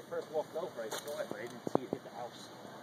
first walked over, I saw it, but I didn't see it hit the house.